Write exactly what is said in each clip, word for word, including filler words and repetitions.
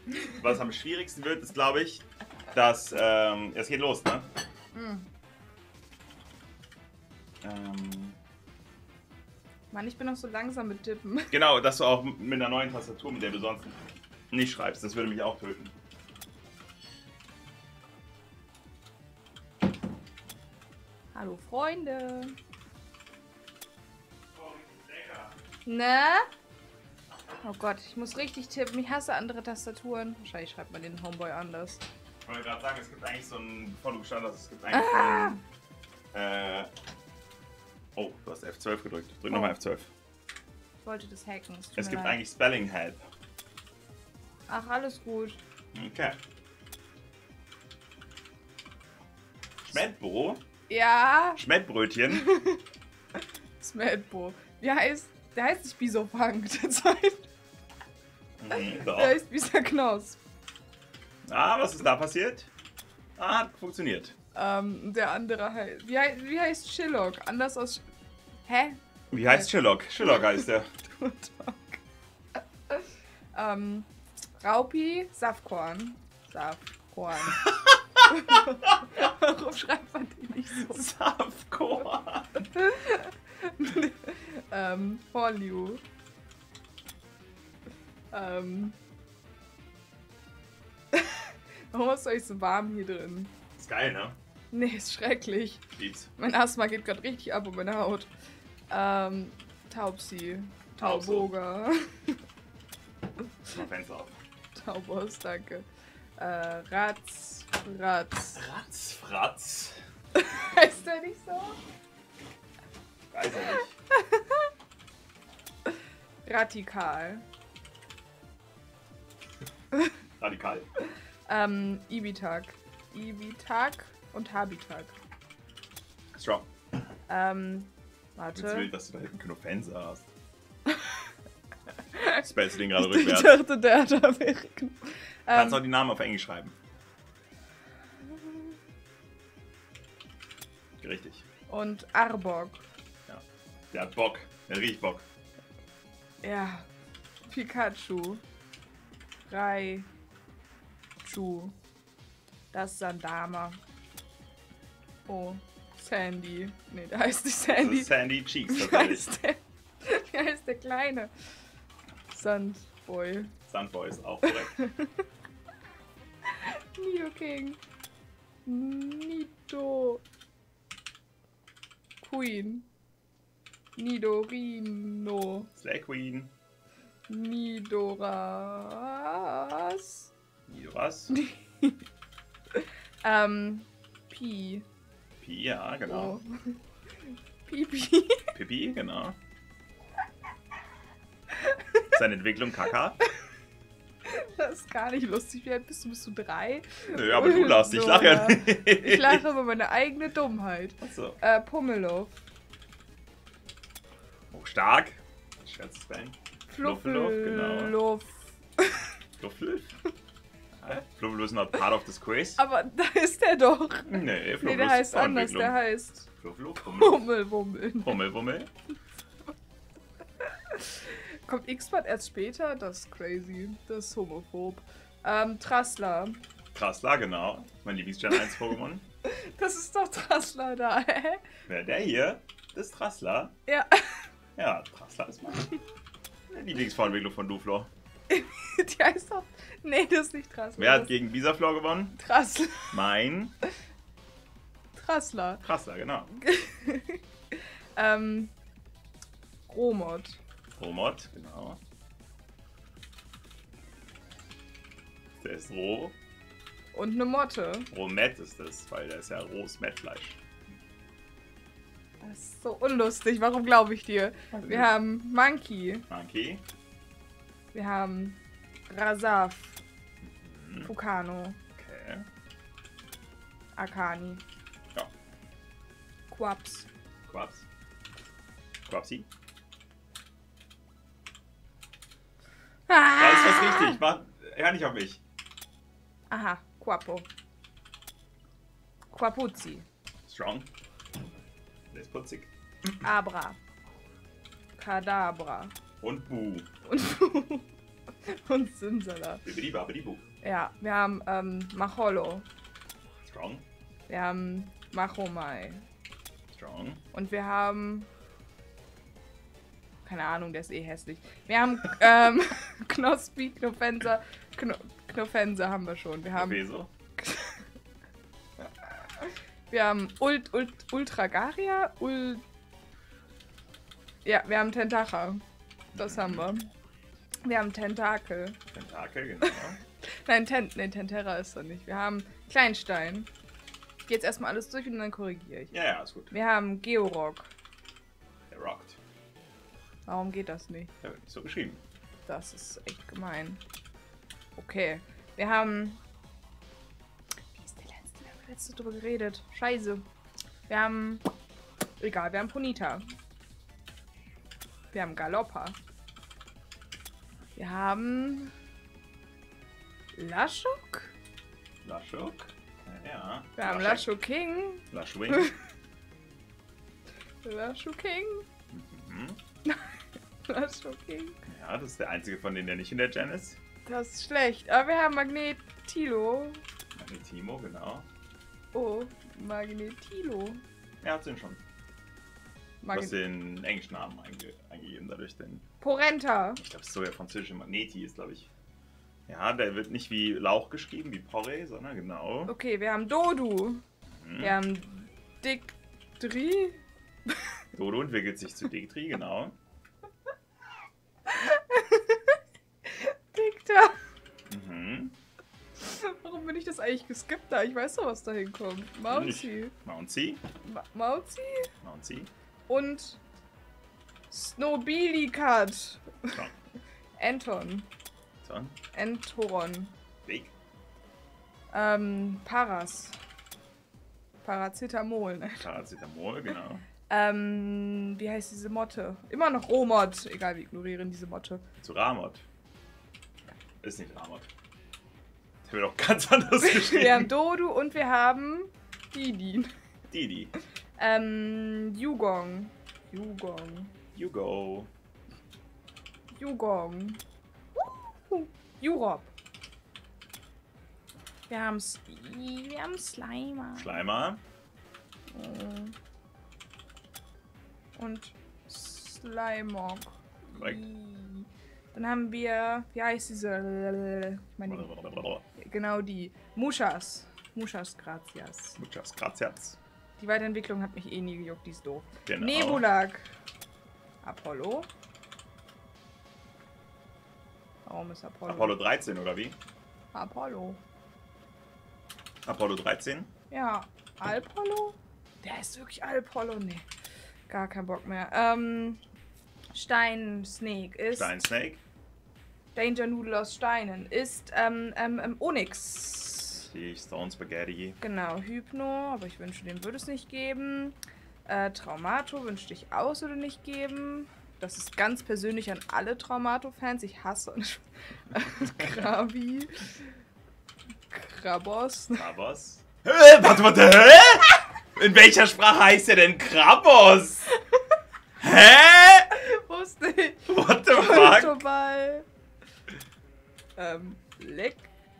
Was am schwierigsten wird, ist, glaube ich, dass... Ähm, es geht los, ne? Hm. Ähm, Mann, ich bin noch so langsam mit Tippen. genau, dass du auch mit einer neuen Tastatur, mit der du sonst nicht schreibst. Das würde mich auch töten. Hallo Freunde. Ne? Oh Gott, ich muss richtig tippen. Ich hasse andere Tastaturen. Wahrscheinlich schreibt man den Homeboy anders. Ich wollte gerade sagen, es gibt eigentlich so ein, bevor du gestanden hast, es gibt eigentlich Ah. einen, äh, oh, du hast F zwölf gedrückt. Drück Oh. nochmal F zwölf. Ich wollte das hacken. Es, tut Es mir gibt leid. eigentlich Spelling Help. Ach, alles gut. Okay. Schmettbo, Ja, Schmettbrötchen. Smeltbo. Wie heißt... Der heißt nicht Bisofang derzeit. Mhm, Der doch. heißt Bisa Knosp. Ah, was ist da passiert? Ah, hat funktioniert. Ähm, der andere heißt... Wie, hei- wie heißt Shillock? Anders aus... Sch Hä? Wie heißt Sherlock? Sherlock heißt der. ähm, Raupi, Saftkorn. Saftkorn. Warum schreibt man die nicht so? Saftkorn. ähm, Horliu. Ähm. Warum ist euch so warm hier drin? Ist geil, ne? Nee, ist schrecklich. Lieb's. Mein Asthma geht gerade richtig ab um meine Haut. Ähm, Taubsi. Tauboga. Mach Fenster auf. Taubos, danke. Äh, Ratz. Ratz. Ratz, Fratz. Heißt der nicht so? Weiß er nicht. Radikal. Radikal. Ähm, Ibitak. Ibitak und Habitak. Strong. Ähm, Jetzt warte. will, dass du da hinten genug Fenster hast. Spellst du den gerade Ich rückwärts? dachte, der da wäre. Kannst auch Ähm, die Namen auf Englisch schreiben. Richtig. und Arbok. Ja. Der hat Bock. Der hat richtig Bock. Ja. Pikachu. Raichu. Das ist Sandama. Oh. Sandy. Nee, der heißt nicht Das Sandy. ist Sandy Cheeks Wie tatsächlich. heißt der? Wie heißt der Kleine? Sandboy. Sandboy ist auch korrekt. Nido King. Nido. Queen. Nidorino. Slay Queen. Nidoras. Nidoras. ähm. Pi. Pi, ja, genau. Oh. Pipi. Pippi, genau. Seine Entwicklung Kaka. Das ist gar nicht lustig. Wie alt bist du? Bist du drei? Nö, aber du lachst, ich lache ja nicht. Ich lache über meine eigene Dummheit. Achso. Äh, Pummelow. Oh, stark. Schwer zu spellen. Fluffluff. Fluffluff, Fluffluff? Hä? Fluffluff is not part of this quiz. Aber da ist der doch. Nee, Fluffluff Nee, der ist heißt anders. Vorentwicklung. Der heißt Fluffluff, Hummel, Hummelwummel. Hummel, Wummel. Kommt X-Bot erst später? Das ist crazy. Das ist homophob. Ähm, Trassler. Trassler, genau. Mein Lieblings-Gen eins Pokémon. Das ist doch Trassler da, hä? Wer der hier? Das ist Trassler. Ja. Ja, Trassler ist mein Lieblingsvorentwicklung von Duflo. Die heißt doch... Nee, das ist nicht Trassler. Wer hat Das gegen Bisaflor gewonnen? ist Trassler. Mein Trassler. Trassler, genau. ähm... Romod. Romod, genau. Der ist roh. Und eine Motte. Rohmet ist das, weil der ist ja rohes Mettfleisch. Das ist so unlustig. Warum glaube ich dir? Wir haben Monkey. Monkey. Wir haben Rasaf. Mhm. Fukano. Okay. Akani. Ja. Quaps. Quaps. Quapsi. Ah! Da ist was richtig. Mach, hör nicht auf mich. Aha, Quapo. Quapuzzi. Strong. Der ist putzig. Abra. Kadabra. Und Bu. Und Und Simsala. Bibidi babidi bu. Ja, wir haben ähm, Macholo. Strong. Wir haben Machomai. Strong. Und wir haben... Keine Ahnung, der ist eh hässlich. Wir haben ähm, Knospi, Knofenser. Kno Knofenser haben wir schon. Wir haben... Professor. Wir haben Ult, Ult, Ultragaria, Ult... Ja, wir haben Tentacha. Das haben wir. Wir haben Tentakel. Tentakel, genau. Nein, Ten nee, Tentera ist er nicht. Wir haben Kleinstein. Ich gehe jetzt erstmal alles durch und dann korrigiere ich. Ja, ja, ist gut. Wir haben Georock. Der rockt. Warum geht das nicht? Der wird nicht so geschrieben. Das ist echt gemein. Okay. Wir haben... Wie ist der letzte? Wir haben letzte drüber geredet. Scheiße. Wir haben... Egal, wir haben Ponita. Wir haben Galoppa. Wir haben... Lashuk. Lashuk. Ja. Wir haben Lashuk. Lashuk King. Lashwing. Lashuk King. Mhm. Lashuk King. Ja, das ist der einzige von denen, der nicht in der Gen ist. Das ist schlecht. Aber wir haben Magnetilo. Magnetimo, genau. Oh, Magnetilo. Er hat den schon. Du Magnet hast den englischen Namen einge eingegeben, dadurch den... Porenta. Ich glaube, es ist so der französische Magneti ist, glaube ich. Ja, der wird nicht wie Lauch geschrieben, wie Porree, sondern genau. Okay, wir haben Dodu. Mhm. Wir haben Diktri. Dodo entwickelt sich zu Dictri, genau. Dikta. Mhm. Warum bin ich das eigentlich geskippt da? Ich weiß doch, was da hinkommt. Mauzi. Mouncy. Ma Mauzi. Mouncy. Und Snobilikat. So. Anton. So. Entoron. Weg. Ähm, Paras. Paracetamol, ne? Paracetamol, genau. Ähm, wie heißt diese Motte? Immer noch Romod. Egal, wir ignorieren diese Motte. Zu Ramot. Ist nicht Ramot. Der wird auch ganz anders geschrieben. Wir haben Dodu und wir haben Didi. Didi. Ähm, Yugong. Yugong. You go. Yugong. Uh, Europe. Wir haben S wir haben Slimer. Schleimer. Und Slimog. Korrekt. Dann haben wir, wie heißt diese? Meine, genau die. Mushas. Mushas Gratias. Muchas gracias. Die Weiterentwicklung hat mich eh nie gejuckt, die ist doof. Genau. Nebulag. Apollo. Warum ist Apollo? Apollo dreizehn, oder wie? Apollo. Apollo dreizehn. Ja. Alpollo? Der heißt wirklich Alpollo? Nee. Gar kein Bock mehr. Ähm. Stein Snake ist. Stein Snake. Danger Noodle aus Steinen ist ähm, ähm, ähm, Onyx. Die Stone Spaghetti. Genau, Hypno, aber ich wünsche, dem würde es nicht geben. Äh, Traumato wünschte ich auch, würde nicht geben. Das ist ganz persönlich an alle Traumato-Fans. Ich hasse Krabi. Krabos. Krabos. Hä? Warte, warte, hä? In welcher Sprache heißt der denn Krabos? Hä? Wusste ich. What the fuck? Tobal. Ähm, Leck.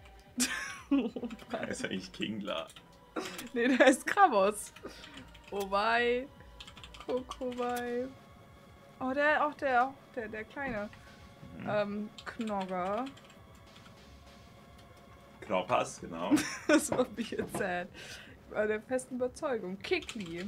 Der ist eigentlich Kingler. Nee, der heißt Krabos. Wobei. Kokowai. Oh, der, auch der, auch der, der kleine. Mhm. Ähm, Knogger. Knoppers, genau. Das macht mich jetzt sad. Ich war der festen Überzeugung. Kikli.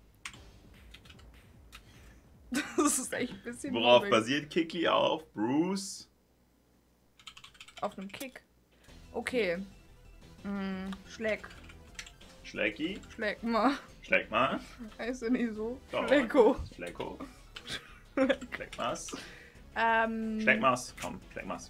Das ist echt ein bisschen Worauf mobbing. basiert Kiki auf? Bruce. Auf einem Kick. Okay. Hm, Schleck. Schlecki. Schleck mal. Schleck mal. Heißt er nicht so? Doch. Schlecko. Schlecko. Schleckmas. Ähm, Schleckmas. Komm, Schleckmas.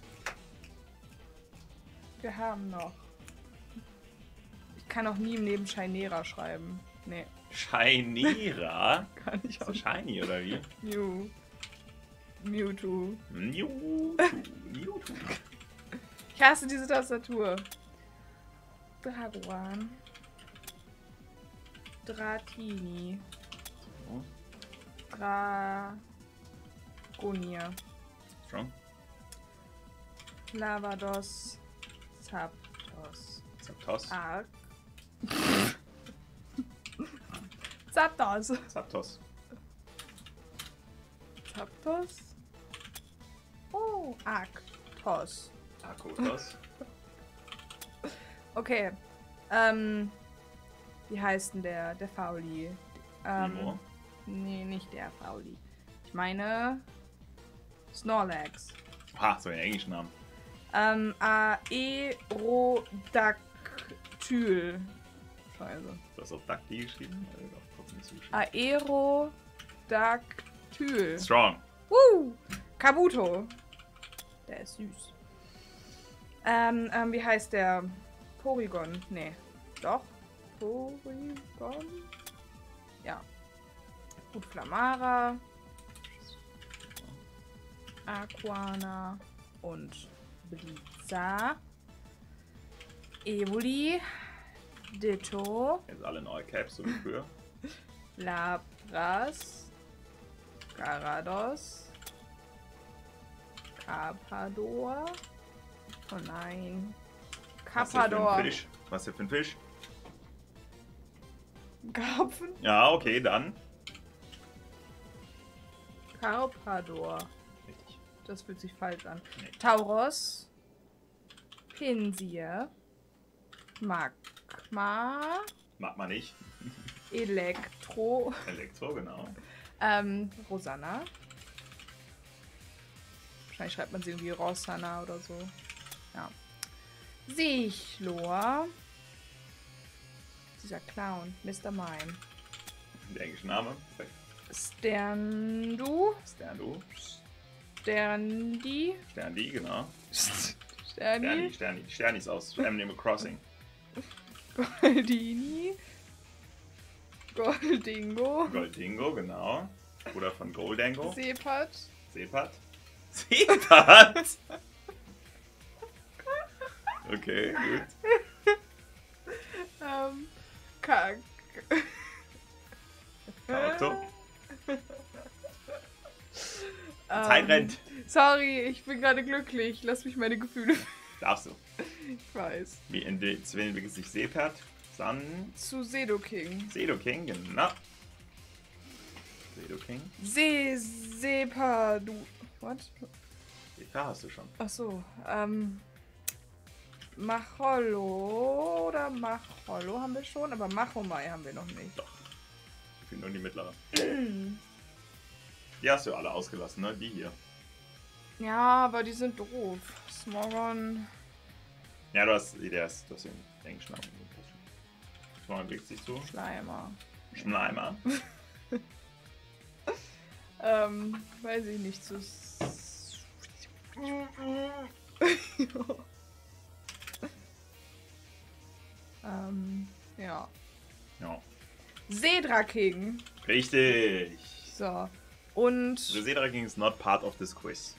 Wir haben noch. Ich kann auch nie im Leben Shinera schreiben. Nee, Shinera. kann ich Ist auch das shiny oder wie? Mew. Mewtwo. Mewtwo. Mewtwo. Ich hasse diese Tastatur. Dragoan. Dratini. So, Dragonia. Strong. Lavados. Zapdos. Zapdos. Arc. Zapdos. Zapdos. Zapdos. Oh, Arctos. Arkotos. Okay. Ähm. Wie heißt denn der? Der Fauli. Ähm, Mimo. Nee, nicht der Fauli. Ich meine. Snorlax. Ha, so einen englischen Namen. Ähm, Aerodactyl. Scheiße. Du hast auf Ducky geschrieben? Also doch trotzdem nicht zugeschrieben. Aerodactyl. Strong. Woo! Kabuto. Der ist süß. Ähm, ähm, wie heißt der? Porygon. Nee. Doch. Porygon? Ja. Gut, Flamara. Aquana. Und Blitza. Evoli. Ditto. Jetzt alle neue Caps, so wie früher. Lapras. Garados. Carpador. Oh nein. Was hier für Carpador. ein Fisch? Was hier für ein Fisch? Karpfen. Ja, okay, dann. Carpador. Richtig. Das fühlt sich falsch an. Nee. Tauros. Pinsir. Magma. Mag man nicht. Elektro. Elektro, genau. Ähm, Rosanna. Wahrscheinlich schreibt man sie irgendwie Rosanna oder so. Ja. Sichlor. Dieser Clown. Mister Mime. Der englische Name. Perfekt. Sterndu. Sternu. Sterndi. Sterndi, genau. Sterni, Sterni. Sterni. Sternis aus Animal Crossing. Goldini. Goldingo. Goldingo, genau. Bruder von Goldango. Sepat. Sepat. Sepat! Okay, gut. Ähm. Kack. Karakter. Ähm, Zeit rennt. Sorry, ich bin gerade glücklich. Lass mich meine Gefühle. Darfst du. Ich weiß. Wie entwickelt sich Sepat? San. Zu Sedoking. Sedoking, genau. Sedoking. Se Sepadu. What? Sepa hast du schon. Achso. Ähm. Macholo oder Macholo haben wir schon, aber Machomai haben wir noch nicht. Doch. Ich finde nur die mittlere. Die hast du alle ausgelassen, ne? Die hier. Ja, aber die sind doof. Smogon. Ja, du hast, der ist, du hast den englischen Namen. Smogon bewegt sich so. Schleimer. Schleimer. Ähm, weiß ich nicht. So. ähm, ja. Ja. Seedraking. Richtig. So. Und. The Seedraking is not part of this quiz.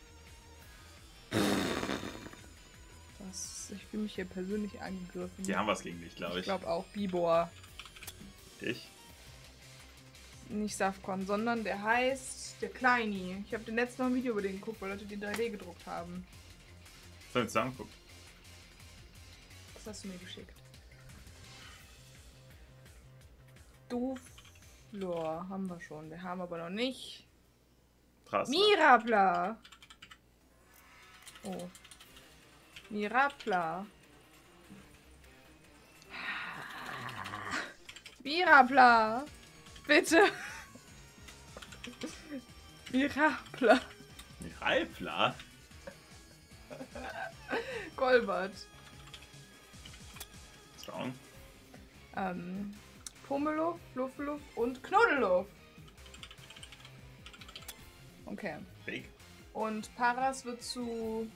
Das, ich fühle mich hier persönlich angegriffen. Die haben was gegen dich, glaube Ich ich. glaube auch Bibor. Ich? Nicht Safcon, sondern der heißt der Kleini. Ich habe den letzten Mal ein Video über den geguckt, weil Leute den drei D gedruckt haben. Sollen wir zusammen gucken? Das hast du mir geschickt. Duflor haben wir schon. Wir haben aber noch nicht. Trass. Mirapla. Oh. Mirapla. Mirapla. Bitte. Mirapla. Miralpla? Golbert. Strong. Ähm, Pummeluff, Fluffeluff und Knuddeluff. Okay. Big. Und Paras wird zu...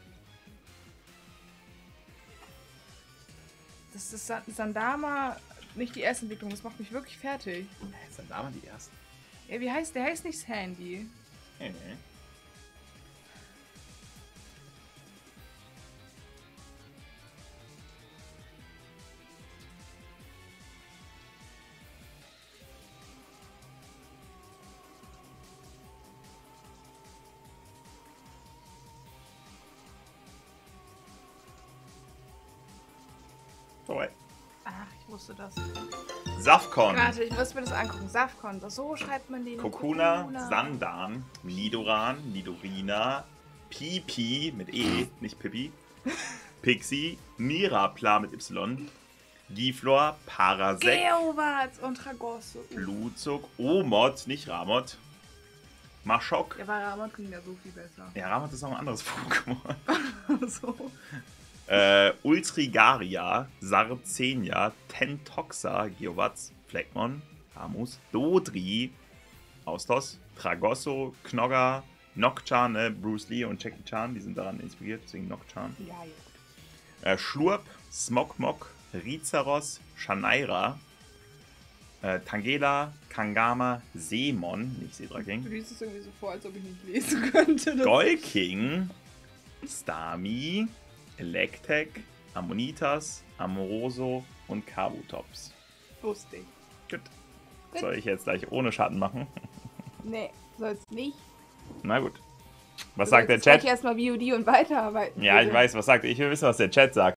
Das ist Sa- Sandama, nicht die erste Entwicklung. Das macht mich wirklich fertig. Jetzt sind da mal die ersten. Ja, wie heißt der? Heißt nicht Sandy. Nee, nee. Vorbei. Ach, ich wusste das. Safkon. Warte, ich muss mir das angucken. Safkon, so schreibt man den. Kokuna, Sandan, Nidoran, Nidorina, Pipi mit E, nicht Pippi, Pixie, Mirapla mit Y, Giflor, Parasect, Geowatz und Tragosso. Blutzug, Omod, nicht Ramot, Maschok. Ja, war Ramot klingt ja so viel besser. Ja, Ramot ist auch ein anderes Pokémon. so. Äh, Ultrigaria, Sarzenia, Tentoxa, Geowatz, Fleckmon, Amus, Dodri, Austos, Tragosso, Knogger, Nocturne, ne, Bruce Lee und Jackie Chan, die sind daran inspiriert, deswegen Nocturne. Ja, ja. Äh, Schlurp, Smogmog, Rizaros, Shanaira, äh, Tangela, Kangama, Seemon, nicht Seedraking. Du liest es irgendwie so vor, als ob ich nicht lesen könnte. Golking, Starmie, Electek, Ammonitas, Amoroso und Kabutops. Wusste ich. Gut. Soll ich jetzt gleich ohne Schatten machen? Nee, soll's nicht. Na gut. Was Du sagt der sollst Chat? gleich erstmal V O D und weiterarbeiten. Ja, ich bitte. weiß, was sagt. Ich will wissen, was der Chat sagt.